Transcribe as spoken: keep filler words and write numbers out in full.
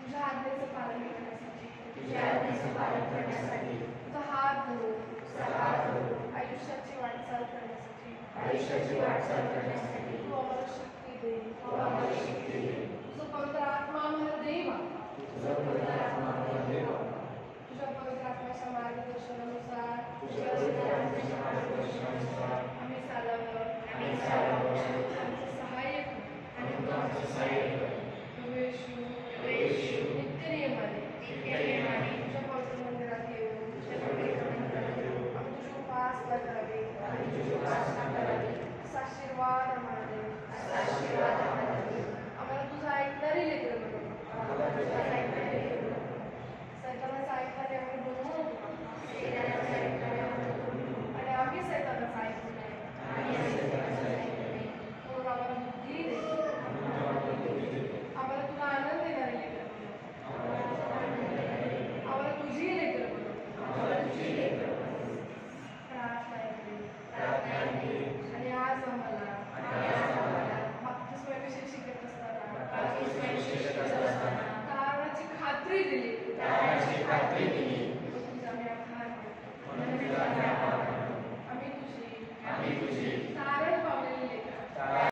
तुझ्या आज्ञेचे पालन करण्यासाठी तुझ्या आज्ञेचे पालन करण्यासाठी तुझा हात धरून तुझा हात धरून आयुष्याची वाटचाल करण्यासाठी आयुष्याची वाटचाल करण्यासाठी तू आम्हाला शक्ती दे तू आम्हाला शक्ती